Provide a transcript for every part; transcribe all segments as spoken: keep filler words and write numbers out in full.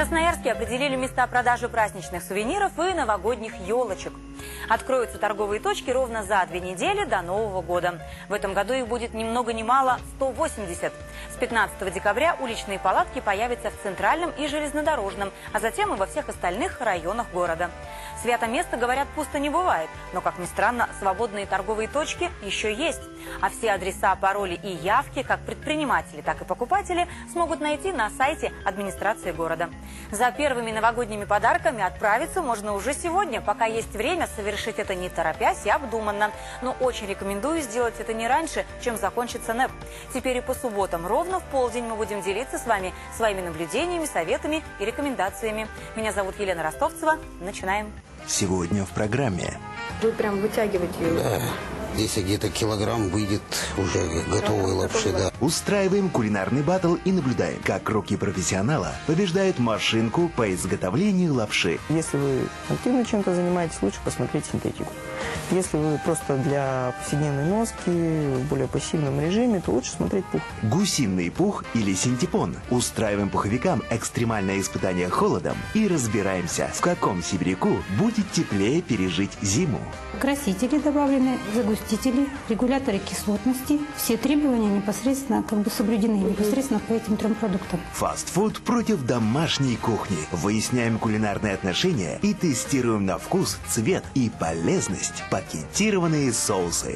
Красноярске определили места продажи праздничных сувениров и новогодних елочек. Откроются торговые точки ровно за две недели до Нового года. В этом году их будет ни много ни мало сто восемьдесят. С пятнадцатого декабря уличные палатки появятся в центральном и железнодорожном, а затем и во всех остальных районах города. Свято место, говорят, пусто не бывает, но, как ни странно, свободные торговые точки еще есть. А все адреса, пароли и явки, как предприниматели, так и покупатели, смогут найти на сайте администрации города. За первыми новогодними подарками отправиться можно уже сегодня, пока есть время совершить это не торопясь и обдуманно. Но очень рекомендую сделать это не раньше, чем закончится НЭП. Теперь и по субботам ровно в полдень мы будем делиться с вами своими наблюдениями, советами и рекомендациями. Меня зовут Елена Ростовцева. Начинаем. Сегодня в программе. Вы прям вытягиваете ее? Да. Здесь где-то килограмм выйдет уже готовой лапши, да. Устраиваем кулинарный баттл и наблюдаем, как руки профессионала побеждают машинку по изготовлению лапши. Если вы активно чем-то занимаетесь, лучше посмотреть синтетику. Если вы просто для повседневной носки, в более пассивном режиме, то лучше смотреть пух. Гусиный пух или синтепон. Устраиваем пуховикам экстремальное испытание холодом и разбираемся, в каком сибиряку будет теплее пережить зиму. Красители добавлены, загустители, регуляторы кислотности. Все требования непосредственно как бы соблюдены непосредственно по этим трем продуктам. Фастфуд против домашней кухни. Выясняем кулинарные отношения и тестируем на вкус, цвет и полезность пакетированные соусы.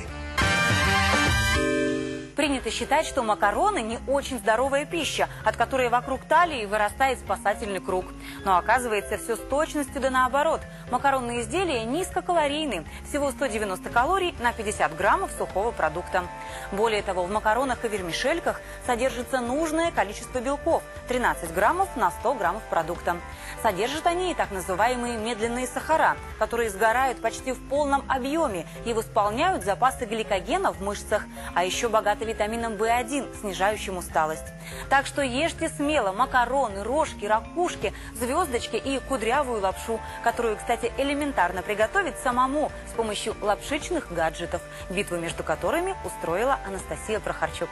Принято считать, что макароны не очень здоровая пища, от которой вокруг талии вырастает спасательный круг. Но оказывается, все с точностью да наоборот. Макаронные изделия низкокалорийны, всего сто девяносто калорий на пятьдесят граммов сухого продукта. Более того, в макаронах и вермишельках содержится нужное количество белков – тринадцать граммов на сто граммов продукта. Содержат они и так называемые медленные сахара, которые сгорают почти в полном объеме и восполняют запасы гликогена в мышцах, а еще богаты витамином вэ один, снижающим усталость. Так что ешьте смело макароны, рожки, ракушки, звездочки и кудрявую лапшу, которую, кстати, элементарно приготовить самому с помощью лапшичных гаджетов, битву между которыми устроила Анастасия Прохорчук.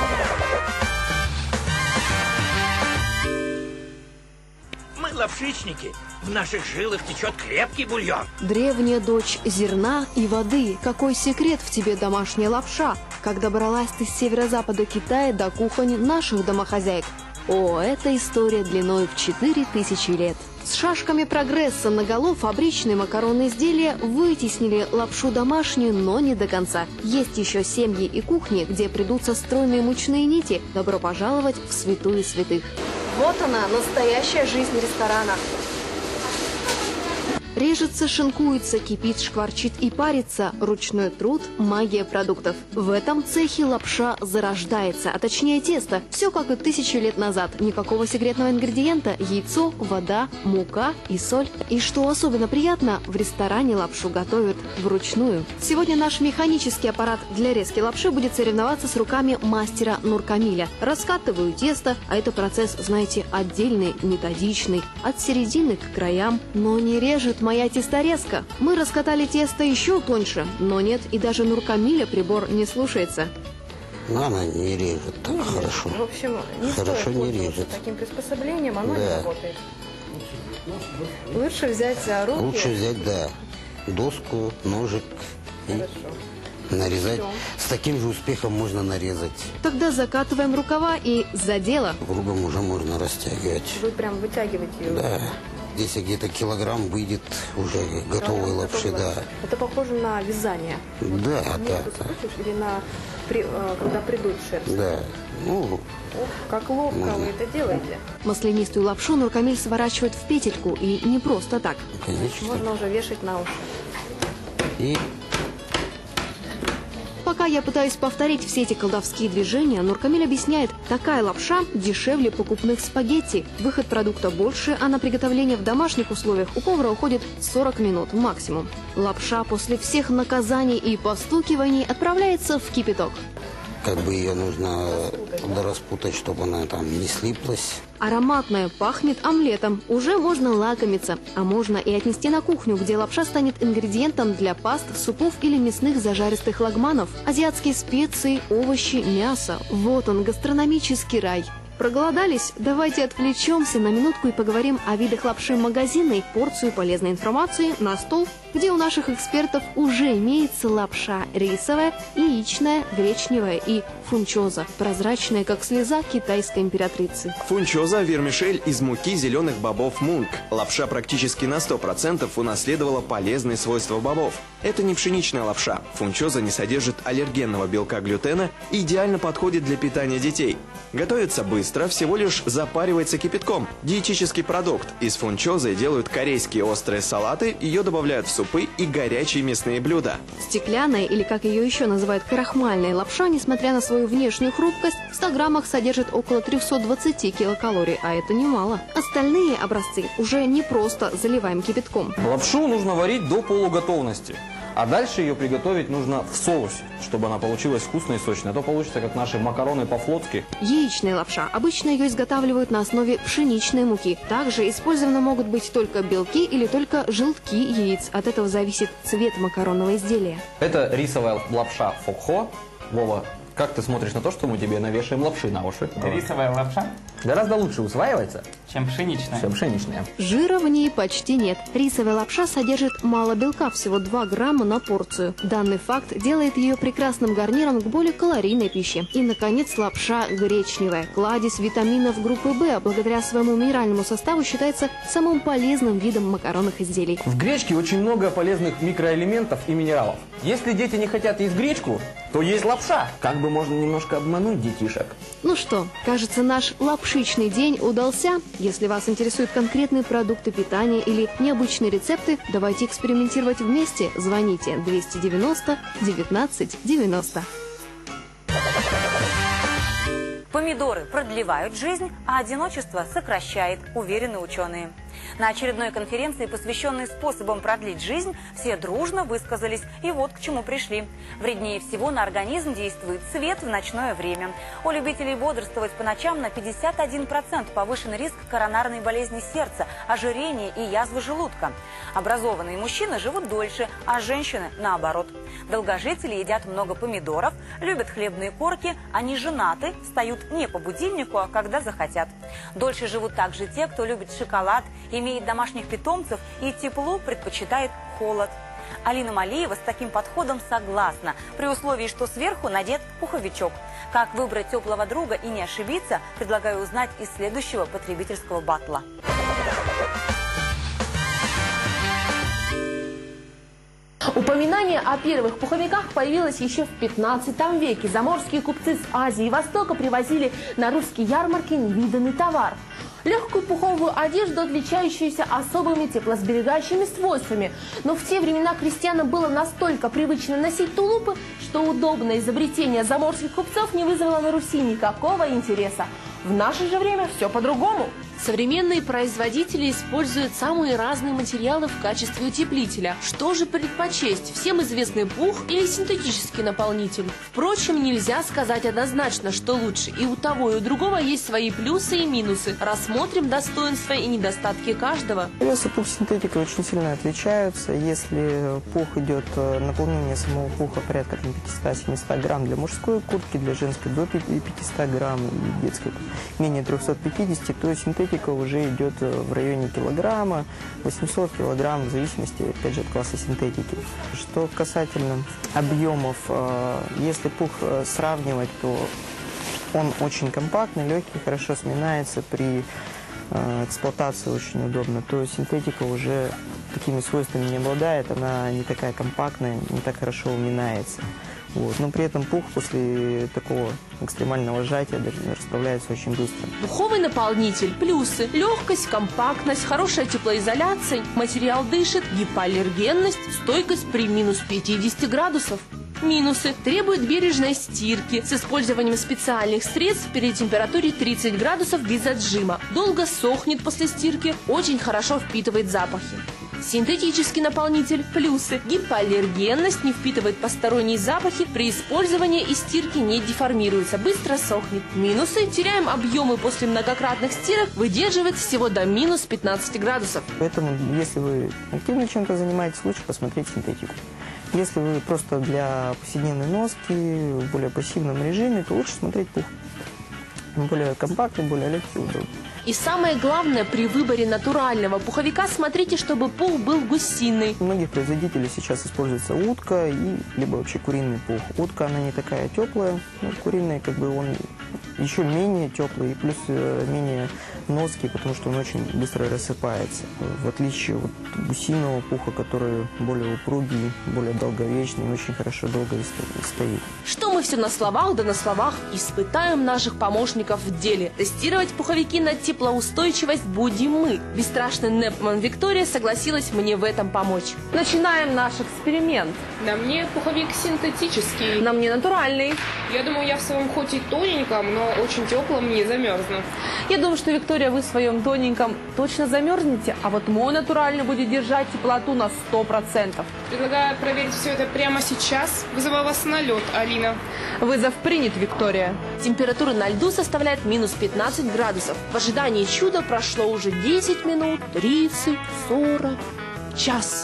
Мы лапшичники. В наших жилах течет крепкий бульон. Древняя дочь зерна и воды. Какой секрет в тебе домашняя лапша? Как добралась ты с северо-запада Китая до кухонь наших домохозяек? О, эта история длиной в четыре тысячи лет. С шашками прогресса наголо фабричные макаронные изделия вытеснили лапшу домашнюю, но не до конца. Есть еще семьи и кухни, где придутся стройные мучные нити. Добро пожаловать в святую святых. Вот она, настоящая жизнь ресторана. Режется, шинкуется, кипит, шкварчит и парится. Ручной труд, магия продуктов. В этом цехе лапша зарождается, а точнее тесто. Все как и тысячу лет назад. Никакого секретного ингредиента. Яйцо, вода, мука и соль. И что особенно приятно, в ресторане лапшу готовят вручную. Сегодня наш механический аппарат для резки лапши будет соревноваться с руками мастера Нуркамиля. Раскатываю тесто, а это процесс, знаете, отдельный, методичный. От середины к краям, но не режет моя тесторезка. Мы раскатали тесто еще тоньше, но нет, и даже Нуркамиля прибор не слушается. Но она не режет, так хорошо. В общем, не хорошо стоит не режет. Таким приспособлением оно да. не работает. Лучше взять за руки. Лучше взять, да, доску, ножик и Хорошо. нарезать. Все. С таким же успехом можно нарезать. Тогда закатываем рукава и за дело. Кругом уже можно растягивать. Вы прям вытягиваете ее? Да. Здесь где-то килограмм выйдет уже готовой лапши, да. Это похоже на вязание. Да, Вот, да, нитку да. скрутишь или на, при, э, когда придут шерсть. Да. Ну, Ох, как ловко вы это делаете. Маслянистую лапшу Нуркамиль сворачивает в петельку, и не просто так. конечно. Можно уже вешать на уши. И Пока я пытаюсь повторить все эти колдовские движения, Нуркамиль объясняет, такая лапша дешевле покупных спагетти. Выход продукта больше, а на приготовление в домашних условиях у повара уходит сорок минут максимум. Лапша после всех наказаний и постукиваний отправляется в кипяток. как бы ее нужно распутать, чтобы она там не слиплась. Ароматная, пахнет омлетом. Уже можно лакомиться. А можно и отнести на кухню, где лапша станет ингредиентом для паст, супов или мясных зажаристых лагманов. Азиатские специи, овощи, мясо. Вот он, гастрономический рай. Проголодались? Давайте отвлечемся на минутку и поговорим о видах лапши магазинной. Порцию полезной информации на стол, где у наших экспертов уже имеется лапша рисовая, яичная, гречневая и фунчоза, прозрачная, как слеза китайской императрицы. Фунчоза – вермишель из муки зеленых бобов мунг. Лапша практически на сто процентов унаследовала полезные свойства бобов. Это не пшеничная лапша. Фунчоза не содержит аллергенного белка глютена и идеально подходит для питания детей. Готовится быстро, всего лишь запаривается кипятком. Диетический продукт. Из фунчозы делают корейские острые салаты, ее добавляют в супы и горячие мясные блюда. Стеклянная, или как ее еще называют, крахмальная лапша, несмотря на свою внешнюю хрупкость, в ста граммах содержит около трёхсот двадцати килокалорий, а это немало. Остальные образцы уже не просто заливаем кипятком. Лапшу нужно варить до полуготовности. А дальше ее приготовить нужно в соусе, чтобы она получилась вкусной и сочной. А то получится, как наши макароны по-флотски. Яичная лапша. Обычно ее изготавливают на основе пшеничной муки. Также использованы могут быть только белки или только желтки яиц. От этого зависит цвет макаронного изделия. Это рисовая лапша фокхо. Вова, как ты смотришь на то, что мы тебе навешаем лапши на уши? Рисовая лапша гораздо лучше усваивается, чем пшеничная. Чем пшеничная. Жира в ней почти нет. Рисовая лапша содержит мало белка, всего два грамма на порцию. Данный факт делает ее прекрасным гарниром к более калорийной пище. И, наконец, лапша гречневая. Кладезь витаминов группы В, благодаря своему минеральному составу, считается самым полезным видом макаронных изделий. В гречке очень много полезных микроэлементов и минералов. Если дети не хотят есть гречку, то есть лапша. Как бы можно немножко обмануть детишек. Ну что, кажется, наш лапшичный день удался. Если вас интересуют конкретные продукты питания или необычные рецепты, давайте экспериментировать вместе. Звоните двести девяносто девятнадцать девяносто. Помидоры продлевают жизнь, а одиночество сокращает, уверены ученые. На очередной конференции, посвященной способам продлить жизнь, все дружно высказались, и вот к чему пришли. Вреднее всего на организм действует свет в ночное время. У любителей бодрствовать по ночам на пятьдесят один процент повышен риск коронарной болезни сердца, ожирения и язвы желудка. Образованные мужчины живут дольше, а женщины наоборот. Долгожители едят много помидоров, любят хлебные корки, они женаты, встают не по будильнику, а когда захотят. Дольше живут также те, кто любит шоколад, имеет домашних питомцев и теплу предпочитает холод. Алина Малиева с таким подходом согласна, при условии, что сверху надет пуховичок. Как выбрать теплого друга и не ошибиться, предлагаю узнать из следующего потребительского батла. Упоминание о первых пуховиках появилось еще в пятнадцатом веке. Заморские купцы с Азии и Востока привозили на русские ярмарки невиданный товар. Легкую пуховую одежду, отличающуюся особыми теплосберегающими свойствами. Но в те времена крестьянам было настолько привычно носить тулупы, что удобное изобретение заморских купцов не вызвало на Руси никакого интереса. В наше же время все по-другому. Современные производители используют самые разные материалы в качестве утеплителя. Что же предпочесть? Всем известный пух или синтетический наполнитель? Впрочем, нельзя сказать однозначно, что лучше. И у того, и у другого есть свои плюсы и минусы. Рассмотрим достоинства и недостатки каждого. Вес и пух синтетики очень сильно отличаются. Если пух идет, наполнение самого пуха порядка пятьсот-семьсот грамм для мужской куртки, для женской до пятисот грамм и детской менее трёхсот пятидесяти, то синтетика уже идет в районе килограмма, восьмисот килограмм, в зависимости, опять же, от класса синтетики. Что касательно объемов, если пух сравнивать, то он очень компактный, легкий, хорошо сминается, при эксплуатации очень удобно. То синтетика уже такими свойствами не обладает, она не такая компактная, не так хорошо уминается. Вот. Но при этом пух после такого экстремального сжатия расправляется очень быстро. Пуховый наполнитель. Плюсы. Легкость, компактность, хорошая теплоизоляция, материал дышит, гипоаллергенность, стойкость при минус пятидесяти градусов. Минусы. Требует бережной стирки с использованием специальных средств при температуре тридцать градусов без отжима. Долго сохнет после стирки, очень хорошо впитывает запахи. Синтетический наполнитель. Плюсы. Гипоаллергенность, не впитывает посторонние запахи, при использовании и стирке не деформируется, быстро сохнет. Минусы. Теряем объемы после многократных стирок, выдерживает всего до минус пятнадцати градусов. Поэтому, если вы активно чем-то занимаетесь, лучше посмотреть синтетику. Если вы просто для повседневной носки, в более пассивном режиме, то лучше смотреть пух. более компактный, более легкий, удобный. И самое главное, при выборе натурального пуховика смотрите, чтобы пух был гусиный. У многих производителей сейчас используется утка и либо вообще куриный пух. Утка, она не такая теплая, но куриный, как бы, он еще менее теплый и плюс менее ноский, потому что он очень быстро рассыпается. В отличие от гусиного пуха, который более упругий, более долговечный и очень хорошо долго стоит. Что мы все на словах, да на словах испытаем наших помощников в деле. Тестировать пуховики на теплоустойчивость будем мы. Бесстрашный Непман Виктория согласилась мне в этом помочь. Начинаем наш эксперимент. На мне пуховик синтетический. На мне натуральный. Я думаю, я в своем хоть и тоненьком, но очень теплом не замерзну. Я думаю, что, Виктория, вы в своем тоненьком точно замерзнете, а вот мой натуральный будет держать теплоту на сто процентов. Предлагаю проверить все это прямо сейчас. Вызываю вас на лед, Алина. Вызов принят, Виктория. Температура на льду составляет минус пятнадцать градусов. В ожидании чуда прошло уже десять минут, тридцать, сорок, час.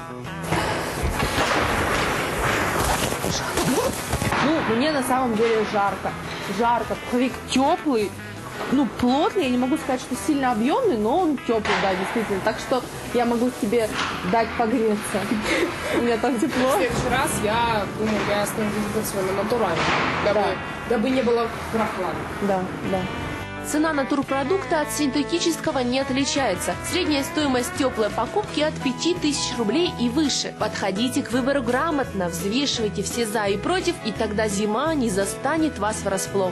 Ну, мне на самом деле жарко. Жарко. Пуховик теплый. Ну, плотный, я не могу сказать, что сильно объемный, но он теплый, да, действительно. Так что я могу тебе дать погреться. У меня там тепло. В следующий раз я думаю, я остановлюсь на натуральном, дабы, дабы не было прохладно. Да, да. Цена натурпродукта от синтетического не отличается. Средняя стоимость теплой покупки от пяти тысяч рублей и выше. Подходите к выбору грамотно, взвешивайте все за и против, и тогда зима не застанет вас врасплох.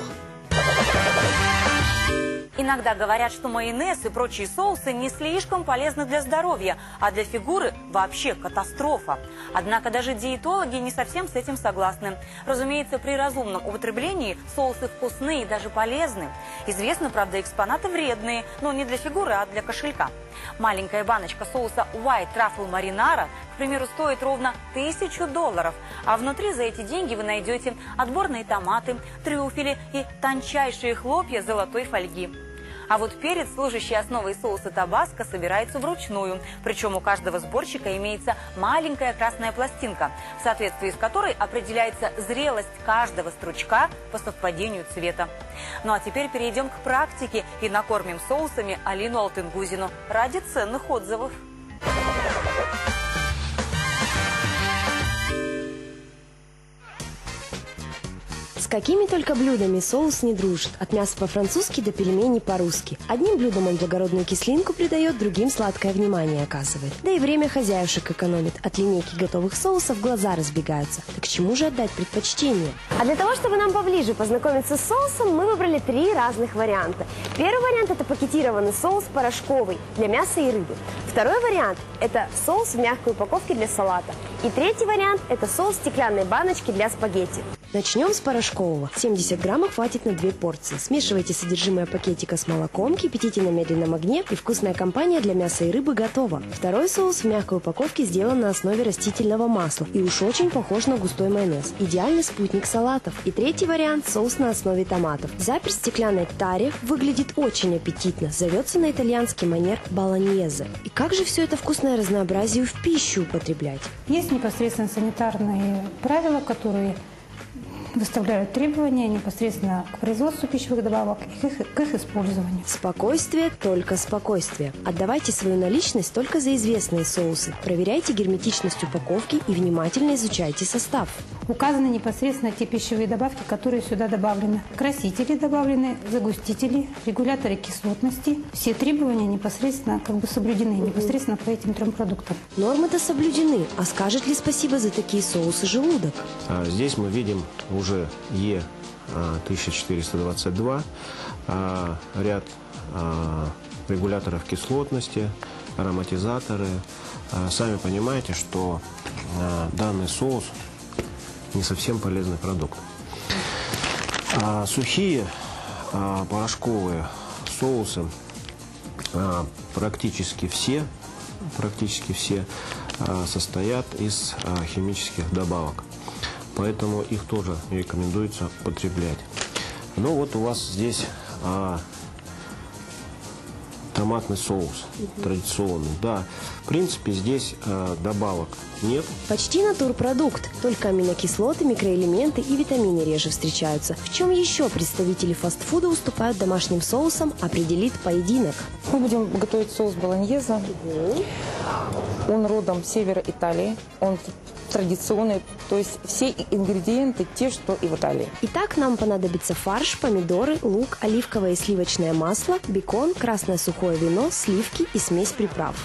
Иногда говорят, что майонез и прочие соусы не слишком полезны для здоровья, а для фигуры вообще катастрофа. Однако даже диетологи не совсем с этим согласны. Разумеется, при разумном употреблении соусы вкусные и даже полезны. Известно, правда, экспонаты вредные, но не для фигуры, а для кошелька. Маленькая баночка соуса White Truffle Marinara, к примеру, стоит ровно тысячу долларов, а внутри за эти деньги вы найдете отборные томаты, трюфели и тончайшие хлопья золотой фольги. А вот перец, служащий основой соуса табаско, собирается вручную. Причем у каждого сборщика имеется маленькая красная пластинка, в соответствии с которой определяется зрелость каждого стручка по совпадению цвета. Ну а теперь перейдем к практике и накормим соусами Алину Алтынгузину ради ценных отзывов. С какими только блюдами соус не дружит, от мяса по-французски до пельменей по-русски. Одним блюдом он благородную кислинку придает, другим сладкое внимание оказывает. Да и время хозяюшек экономит. От линейки готовых соусов глаза разбегаются. Так к чему же отдать предпочтение? А для того, чтобы нам поближе познакомиться с соусом, мы выбрали три разных варианта. Первый вариант – это пакетированный соус порошковый для мяса и рыбы. Второй вариант – это соус в мягкой упаковке для салата. И третий вариант – это соус в стеклянной баночке для спагетти. Начнем с порошкового. семьдесят граммов хватит на две порции. Смешивайте содержимое пакетика с молоком, кипятите на медленном огне, и вкусная компания для мяса и рыбы готова. Второй соус в мягкой упаковке сделан на основе растительного масла и уж очень похож на густой майонез. Идеальный спутник салатов. И третий вариант – соус на основе томатов. Заперт в стеклянной таре, выглядит очень аппетитно. Зовется на итальянский манер болоньезе. И как же все это вкусное разнообразие в пищу употреблять? Есть непосредственно санитарные правила, которые выставляют требования непосредственно к производству пищевых добавок и к их, к их использованию. Спокойствие, только спокойствие. Отдавайте свою наличность только за известные соусы. Проверяйте герметичность упаковки и внимательно изучайте состав. Указаны непосредственно те пищевые добавки, которые сюда добавлены. Красители добавлены, загустители, регуляторы кислотности. Все требования непосредственно как бы соблюдены непосредственно по этим трем продуктам. Нормы-то соблюдены. А скажет ли спасибо за такие соусы желудок? А здесь мы видим уже Е тысяча четыреста двадцать два, а, ряд а, регуляторов кислотности, ароматизаторы. А, сами понимаете, что а, данный соус не совсем полезный продукт. А, сухие а, порошковые соусы а, практически все, практически все а, состоят из а, химических добавок. Поэтому их тоже рекомендуется потреблять. Ну вот у вас здесь а, томатный соус традиционный. Да, в принципе, здесь э, добавок нет. Почти натурпродукт, только аминокислоты, микроэлементы и витамины реже встречаются. В чем еще представители фастфуда уступают домашним соусам, определит поединок. Мы будем готовить соус болоньезе. Он родом с севера Италии. Он традиционный, то есть все ингредиенты те, что и в Италии. Итак, нам понадобится фарш, помидоры, лук, оливковое и сливочное масло, бекон, красное сухое вино, сливки и смесь приправ.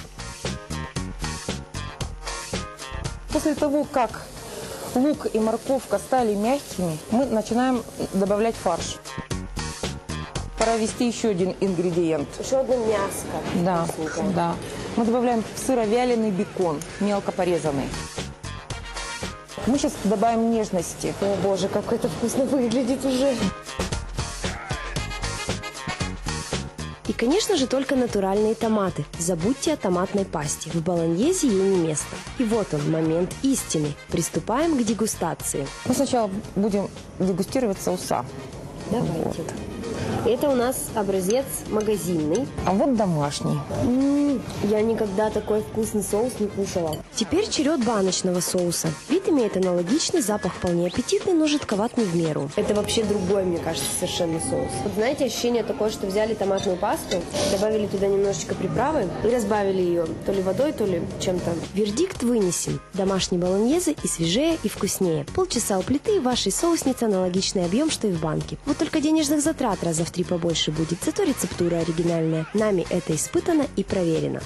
После того, как лук и морковка стали мягкими, мы начинаем добавлять фарш. Пора ввести еще один ингредиент. Еще одно мяско. Да, да. Мы добавляем сыровяленый бекон, мелко порезанный. Мы сейчас добавим нежности. О боже, как это вкусно выглядит уже. И, конечно же, только натуральные томаты. Забудьте о томатной пасте. В болоньезе ей не место. И вот он, момент истины. Приступаем к дегустации. Мы сначала будем дегустировать соуса. Давайте. Вот. Это у нас образец магазинный. А вот домашний. М-м, я никогда такой вкусный соус не кушала. Теперь черед баночного соуса. Вид имеет аналогичный, запах вполне аппетитный, но жидковат не в меру. Это вообще другой, мне кажется, совершенно соус. Вот знаете, ощущение такое, что взяли томатную пасту, добавили туда немножечко приправы и разбавили ее то ли водой, то ли чем-то. Вердикт вынесен. Домашний болоньезе и свежее, и вкуснее. Полчаса у плиты, и в вашей соуснице аналогичный объем, что и в банке. Вот только денежных затрат раза в три побольше будет, зато рецептура оригинальная. Нами это испытано и проверено.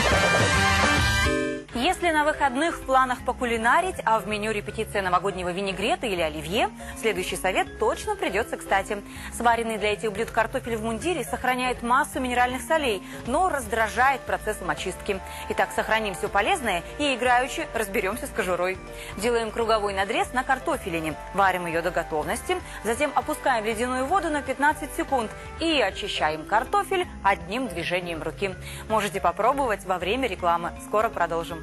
Если на выходных в планах покулинарить, а в меню репетиция новогоднего винегрета или оливье, следующий совет точно придется кстати. Сваренный для этих блюд картофель в мундире сохраняет массу минеральных солей, но раздражает процессом очистки. Итак, сохраним все полезное и играючи разберемся с кожурой. Делаем круговой надрез на картофелине, варим ее до готовности, затем опускаем в ледяную воду на пятнадцать секунд и очищаем картофель одним движением руки. Можете попробовать во время рекламы. Скоро продолжим.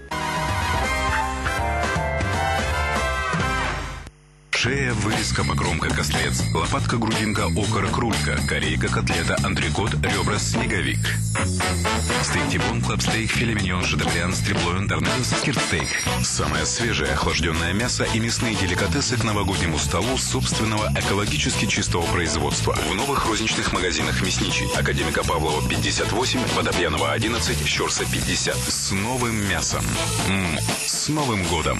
Шея, вырезка, покромка, костлец, лопатка, грудинка, окорок, рулька, корейка, котлета, антрикот, ребра, снеговик. Стейк тибон, клабстейк, филе миньон, шедевриан, стриблоин, торнадо, скиртстейк. Самое свежее охлажденное мясо и мясные деликатесы к новогоднему столу собственного экологически чистого производства. В новых розничных магазинах Мясничий. Академика Павлова, пятьдесят восемь, Водопьянова, одиннадцать, Щорса, пятьдесят. С новым мясом. М-м, с Новым годом.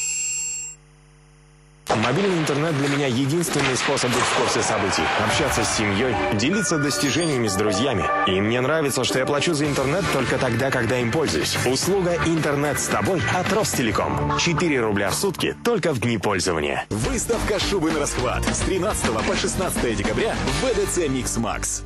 Мобильный интернет для меня единственный способ быть в курсе событий, общаться с семьей, делиться достижениями с друзьями. И мне нравится, что я плачу за интернет только тогда, когда им пользуюсь. Услуга «Интернет с тобой» от Ростелеком. четыре рубля в сутки только в дни пользования. Выставка шубы на расхват с тринадцатого по шестнадцатое декабря в вэ дэ цэ Микс Макс.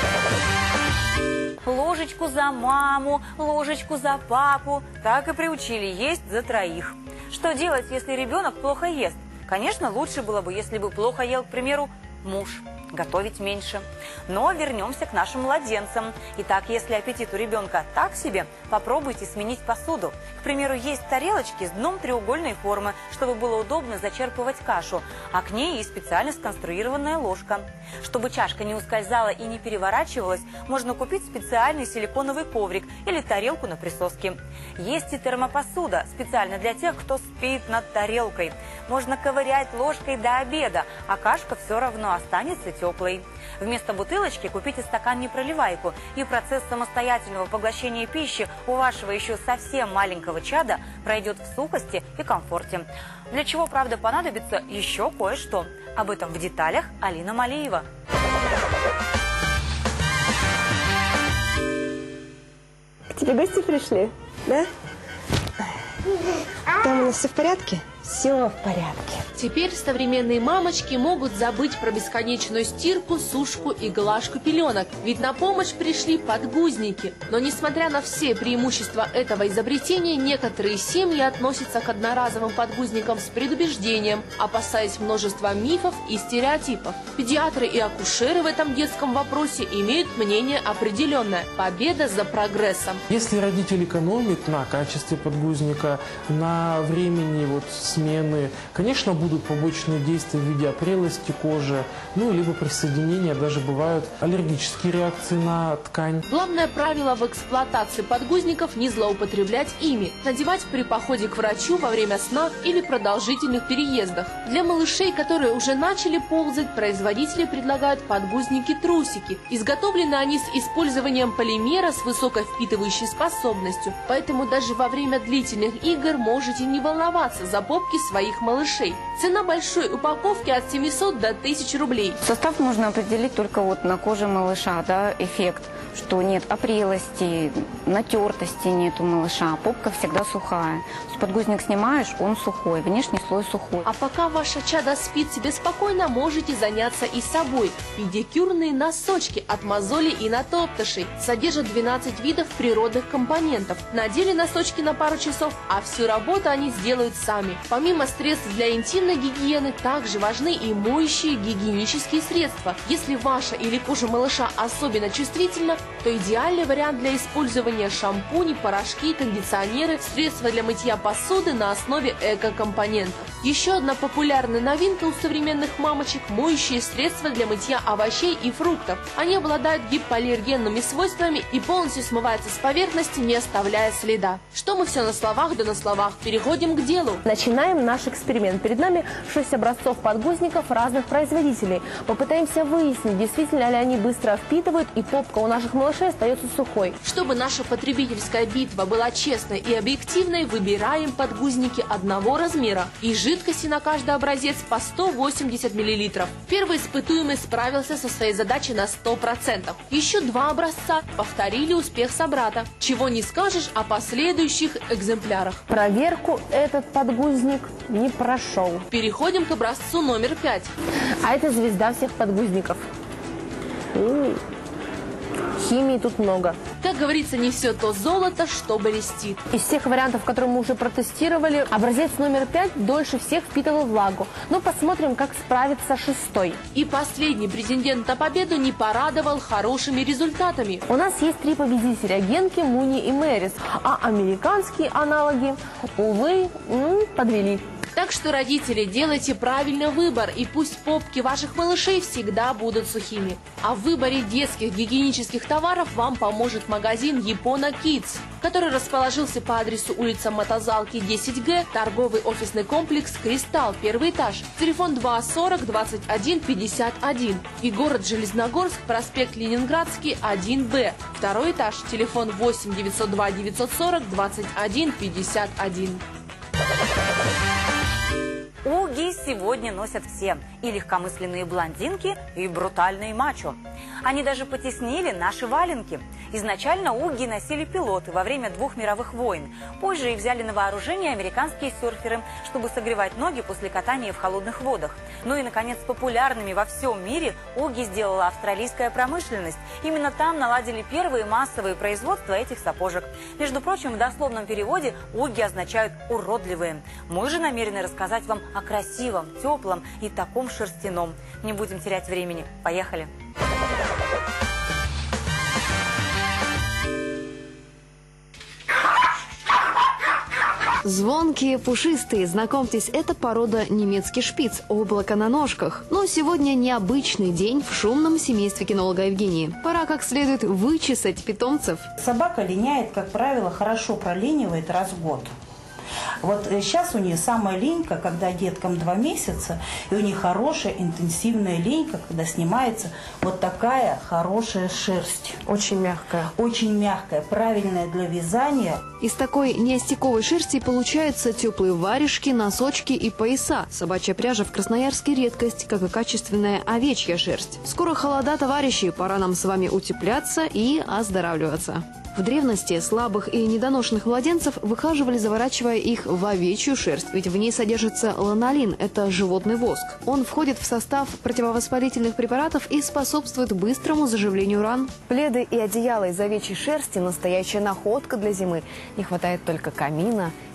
Ложечку за маму, ложечку за папу. Так и приучили есть за троих. Что делать, если ребенок плохо ест? Конечно, лучше было бы, если бы плохо ел, к примеру, муж. Готовить меньше. Но вернемся к нашим младенцам. Итак, если аппетит у ребенка так себе, попробуйте сменить посуду. К примеру, есть тарелочки с дном треугольной формы, чтобы было удобно зачерпывать кашу, а к ней и специально сконструированная ложка. Чтобы чашка не ускользала и не переворачивалась, можно купить специальный силиконовый коврик или тарелку на присоске. Есть и термопосуда, специально для тех, кто спит над тарелкой. Можно ковырять ложкой до обеда, а кашка все равно останется теплой. Вместо бутылочки купите стакан-непроливайку, и процесс самостоятельного поглощения пищи у вашего еще совсем маленького чада пройдет в сухости и комфорте. Для чего, правда, понадобится еще кое-что. Об этом в деталях Алина Малеева. К тебе гости пришли, да? Там у нас все в порядке? Все в порядке. Теперь современные мамочки могут забыть про бесконечную стирку, сушку и глажку пеленок. Ведь на помощь пришли подгузники. Но несмотря на все преимущества этого изобретения, некоторые семьи относятся к одноразовым подгузникам с предубеждением, опасаясь множества мифов и стереотипов. Педиатры и акушеры в этом детском вопросе имеют мнение определенное. Победа за прогрессом. Если родитель экономит на качестве подгузника, на времени вот с смены. Конечно, будут побочные действия в виде опрелости кожи, ну, либо присоединения, даже бывают аллергические реакции на ткань. Главное правило в эксплуатации подгузников – не злоупотреблять ими. Надевать при походе к врачу во время сна или продолжительных переездах. Для малышей, которые уже начали ползать, производители предлагают подгузники-трусики. Изготовлены они с использованием полимера с высокой впитывающей способностью. Поэтому даже во время длительных игр можете не волноваться за попки своих малышей. Цена большой упаковки от семисот до тысячи рублей. Состав можно определить только вот на коже малыша, да, эффект, что нет опрелости, натертости нет у малыша, попка всегда сухая. С подгузник снимаешь, он сухой, внешний слой сухой. А пока ваша чадо спит себе спокойно, можете заняться и собой. Педикюрные носочки от мозолей и натоптышей содержат двенадцать видов природных компонентов. Надели носочки на пару часов, а всю работу они сделают сами. Помимо средств для интимной гигиены, также важны и моющие гигиенические средства. Если ваша или кожа малыша особенно чувствительна, то идеальный вариант для использования шампуни, порошки, кондиционеры, средства для мытья посуды на основе эко-компонентов. Еще одна популярная новинка у современных мамочек – моющие средства для мытья овощей и фруктов. Они обладают гипоаллергенными свойствами и полностью смываются с поверхности, не оставляя следа. Что мы все на словах, да на словах. Переходим к делу. Начинаем наш эксперимент. Перед нами шесть образцов подгузников разных производителей. Попытаемся выяснить, действительно ли они быстро впитывают и попка у наших малышей остается сухой. Чтобы наша потребительская битва была честной и объективной, выбираем подгузники одного размера и жидкости на каждый образец по сто восемьдесят миллилитров. Первый испытуемый справился со своей задачей на сто процентов. Еще два образца повторили успех собрата. Чего не скажешь о последующих экземплярах. Проверку этот подгузник не прошел. Переходим к образцу номер пять. А это звезда всех подгузников. У-у-у. Химии тут много. Как говорится, не все то золото, что блестит. Из всех вариантов, которые мы уже протестировали, образец номер пять дольше всех впитывал влагу. Но посмотрим, как справится шестой. И последний претендент на победу не порадовал хорошими результатами. У нас есть три победителя – Генки, Муни и Мэрис. А американские аналоги, увы, подвели. Так что, родители, делайте правильный выбор, и пусть попки ваших малышей всегда будут сухими. А в выборе детских гигиенических товаров вам поможет магазин Япона Kids, который расположился по адресу улица Мотозалки, десять Г, торговый офисный комплекс «Кристалл», первый этаж, телефон два сорок двадцать один пятьдесят один, и город Железногорск, проспект Ленинградский, один Б, второй этаж, телефон восемь девятьсот два девятьсот сорок двадцать один пятьдесят один. Угги сегодня носят все. И легкомысленные блондинки, и брутальные мачо. Они даже потеснили наши валенки. Изначально угги носили пилоты во время двух мировых войн. Позже их взяли на вооружение американские серферы, чтобы согревать ноги после катания в холодных водах. Ну и, наконец, популярными во всем мире угги сделала австралийская промышленность. Именно там наладили первые массовые производства этих сапожек. Между прочим, в дословном переводе угги означают «уродливые». Мы же намерены рассказать вам о красивом, теплом и таком шерстяном. Не будем терять времени. Поехали! Звонкие, пушистые. Знакомьтесь, это порода немецкий шпиц, облако на ножках. Но сегодня необычный день в шумном семействе кинолога Евгении. Пора как следует вычесать питомцев. Собака линяет, как правило, хорошо проленивает раз в год. Вот сейчас у нее самая линька, когда деткам два месяца, и у них хорошая интенсивная линька, когда снимается вот такая хорошая шерсть. Очень мягкая. Очень мягкая, правильная для вязания. Из такой неостековой шерсти получаются теплые варежки, носочки и пояса. Собачья пряжа в Красноярске редкость, как и качественная овечья шерсть. Скоро холода, товарищи, пора нам с вами утепляться и оздоравливаться. В древности слабых и недоношенных младенцев выхаживали, заворачивая их в овечью шерсть, ведь в ней содержится ланолин – это животный воск. Он входит в состав противовоспалительных препаратов и способствует быстрому заживлению ран. Пледы и одеяла из овечьей шерсти – настоящая находка для зимы. Не хватает только камина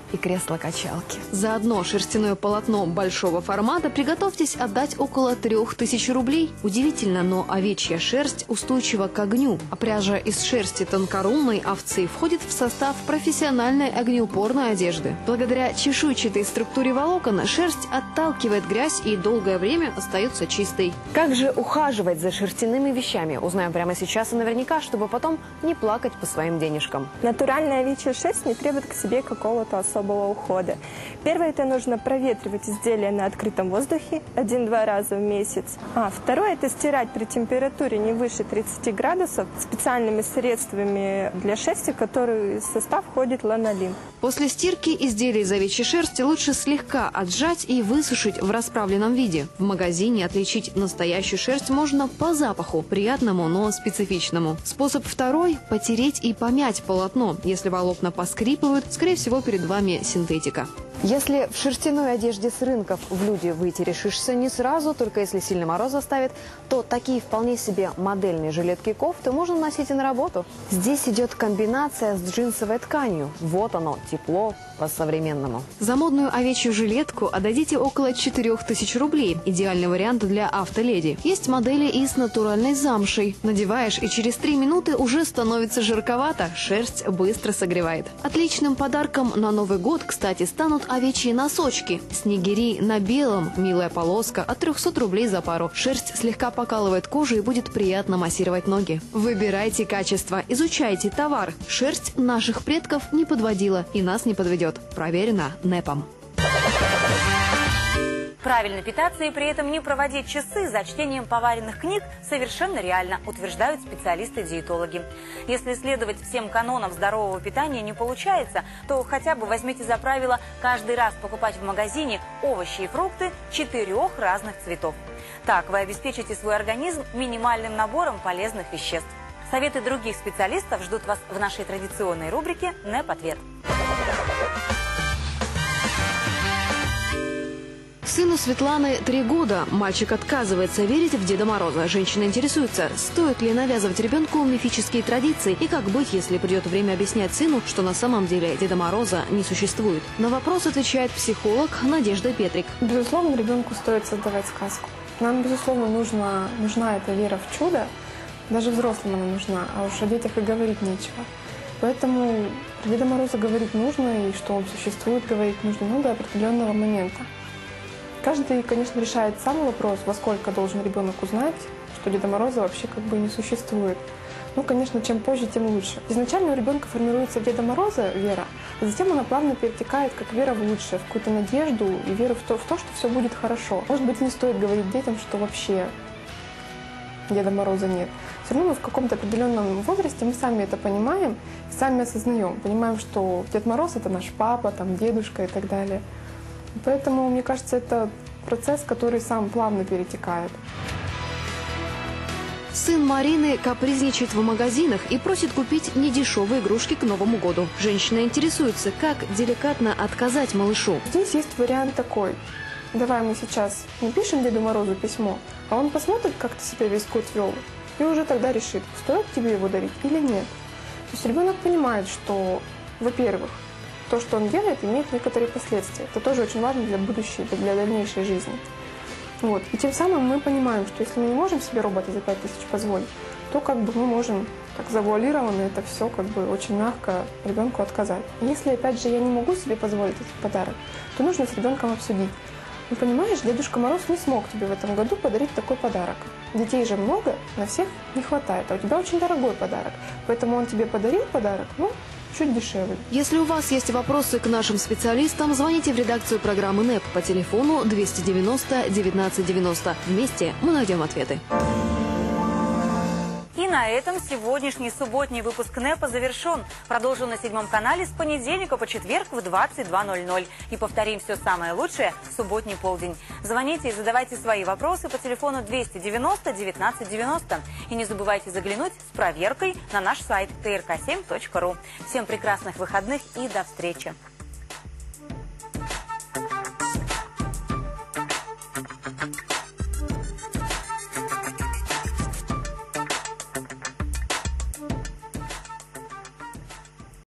и кресло-качалки. За одно шерстяное полотно большого формата приготовьтесь отдать около трех тысяч рублей. Удивительно, но овечья шерсть устойчива к огню, а пряжа из шерсти тонкорунной овцы входит в состав профессиональной огнеупорной одежды. Благодаря чешуйчатой структуре волокон шерсть отталкивает грязь и долгое время остается чистой. Как же ухаживать за шерстяными вещами? Узнаем прямо сейчас и наверняка, чтобы потом не плакать по своим денежкам. Натуральная овечья шерсть не требует к себе какого-то особого ухода. Первое, это нужно проветривать изделия на открытом воздухе один-два раза в месяц. А второе, это стирать при температуре не выше тридцати градусов специальными средствами для шерсти, в который состав входит ланолин. После стирки изделий из овечьей шерсти лучше слегка отжать и высушить в расправленном виде. В магазине отличить настоящую шерсть можно по запаху, приятному, но специфичному. Способ второй – потереть и помять полотно. Если волокна поскрипывают, скорее всего, перед вами синтетика. Если в шерстяной одежде с рынков в люди выйти решишься не сразу, только если сильный мороз заставит, то такие вполне себе модельные жилетки и кофты можно носить и на работу. Здесь идет комбинация с джинсовой тканью. Вот оно, тепло по-современному. За модную овечью жилетку отдадите около четырёх тысяч рублей. Идеальный вариант для автоледи. Есть модели и с натуральной замшей. Надеваешь, и через три минуты уже становится жарковато. Шерсть быстро согревает. Отличным подарком на Новый год, кстати, станут овечьи носочки. Снегири на белом, милая полоска, от трёхсот рублей за пару. Шерсть слегка покалывает кожу и будет приятно массировать ноги. Выбирайте качество, изучайте товар. Шерсть наших предков не подводила и нас не подведет. Проверено нэпом. Правильно питаться и при этом не проводить часы за чтением поваренных книг совершенно реально, утверждают специалисты-диетологи. Если следовать всем канонам здорового питания не получается, то хотя бы возьмите за правило каждый раз покупать в магазине овощи и фрукты четырех разных цветов. Так вы обеспечите свой организм минимальным набором полезных веществ. Советы других специалистов ждут вас в нашей традиционной рубрике «НЭП-ответ». Сыну Светланы три года. Мальчик отказывается верить в Деда Мороза. Женщина интересуется, стоит ли навязывать ребенку мифические традиции и как быть, если придет время объяснять сыну, что на самом деле Деда Мороза не существует. На вопрос отвечает психолог Надежда Петрик. Безусловно, ребенку стоит создавать сказку. Нам, безусловно, нужна, нужна эта вера в чудо. Даже взрослым она нужна, а уж о детях и говорить нечего. Поэтому про Деда Мороза говорить нужно, и что он существует, говорить нужно, но до определенного момента. Каждый, конечно, решает сам вопрос, во сколько должен ребенок узнать, что Деда Мороза вообще как бы не существует. Ну, конечно, чем позже, тем лучше. Изначально у ребенка формируется в Деда Мороза вера, а затем она плавно перетекает как вера в лучшее, в какую-то надежду и веру в то, в то, что все будет хорошо. Может быть, не стоит говорить детям, что вообще Деда Мороза нет. Все равно мы в каком-то определенном возрасте мы сами это понимаем, сами осознаем, понимаем, что Дед Мороз — это наш папа, там, дедушка и так далее. Поэтому, мне кажется, это процесс, который сам плавно перетекает. Сын Марины капризничает в магазинах и просит купить недешевые игрушки к Новому году. Женщина интересуется, как деликатно отказать малышу. Здесь есть вариант такой. Давай мы сейчас напишем Деду Морозу письмо, а он посмотрит, как ты себя весь год вел, и уже тогда решит, стоит тебе его дарить или нет. То есть ребенок понимает, что, во-первых, то, что он делает, имеет некоторые последствия. Это тоже очень важно для будущей, для дальнейшей жизни. Вот. И тем самым мы понимаем, что если мы не можем себе робота за пять тысяч позволить, то как бы мы можем так завуалированно это все как бы очень мягко ребенку отказать. И если, опять же, я не могу себе позволить этот подарок, то нужно с ребенком обсудить. Ну, понимаешь, Дедушка Мороз не смог тебе в этом году подарить такой подарок. Детей же много, на всех не хватает, а у тебя очень дорогой подарок. Поэтому он тебе подарил подарок, ну, чуть дешевле. Если у вас есть вопросы к нашим специалистам, звоните в редакцию программы НЭП по телефону двести девяносто девятнадцать девяносто. Вместе мы найдем ответы. И на этом сегодняшний субботний выпуск НЭПа завершен. Продолжим на седьмом канале с понедельника по четверг в двадцать два ноль ноль. И повторим все самое лучшее в субботний полдень. Звоните и задавайте свои вопросы по телефону двести девяносто девятнадцать девяносто. И не забывайте заглянуть с проверкой на наш сайт тэ эр ка семь точка ру. Всем прекрасных выходных и до встречи.